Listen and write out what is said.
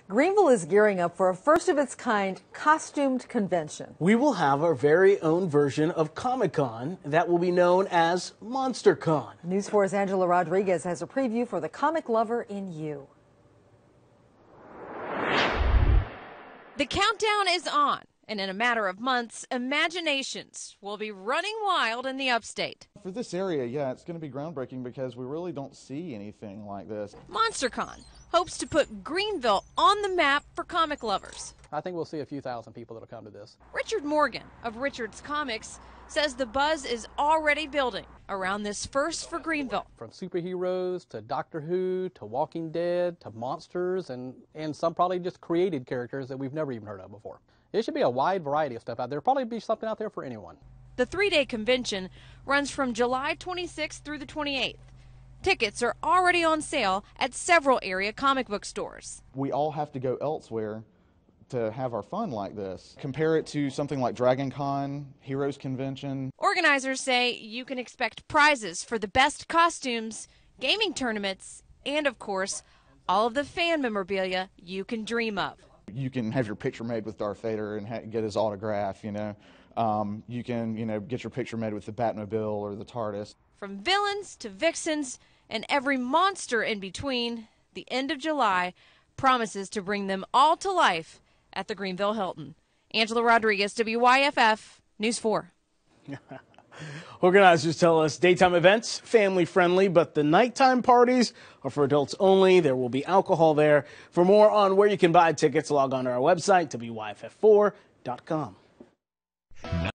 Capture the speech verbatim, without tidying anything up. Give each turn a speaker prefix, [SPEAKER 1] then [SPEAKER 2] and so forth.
[SPEAKER 1] Greenville is gearing up for a first-of-its-kind costumed convention.
[SPEAKER 2] We will have our very own version of Comic-Con that will be known as Monstercon.
[SPEAKER 1] News four's Angela Rodriguez has a preview for the comic lover in you.
[SPEAKER 3] The countdown is on, and in a matter of months, imaginations will be running wild in the upstate.
[SPEAKER 4] For this area, yeah, it's going to be groundbreaking because we really don't see anything like this.
[SPEAKER 3] Monstercon hopes to put Greenville on the map for comic lovers.
[SPEAKER 5] I think we'll see a few thousand people that'll come to this.
[SPEAKER 3] Richard Morgan of Richard's Comics says the buzz is already building around this first for Greenville.
[SPEAKER 5] From superheroes to Doctor Who to Walking Dead to monsters and, and some probably just created characters that we've never even heard of before. It should be a wide variety of stuff out there. Probably be something out there for anyone.
[SPEAKER 3] The three-day convention runs from July twenty-sixth through the twenty-eighth. Tickets are already on sale at several area comic book stores.
[SPEAKER 4] We all have to go elsewhere to have our fun like this. Compare it to something like Dragon Con, Heroes Convention.
[SPEAKER 3] Organizers say you can expect prizes for the best costumes, gaming tournaments, and of course, all of the fan memorabilia you can dream of.
[SPEAKER 4] You can have your picture made with Darth Vader and ha get his autograph, you know. Um, you can, you know, get your picture made with the Batmobile or the TARDIS.
[SPEAKER 3] From villains to vixens and every monster in between, the end of July promises to bring them all to life at the Greenville Hilton. Angela Rodriguez, W Y F F, News four.
[SPEAKER 2] Organizers tell us daytime events, family friendly, but the nighttime parties are for adults only. There will be alcohol there. For more on where you can buy tickets, log on to our website, W Y F F four dot com.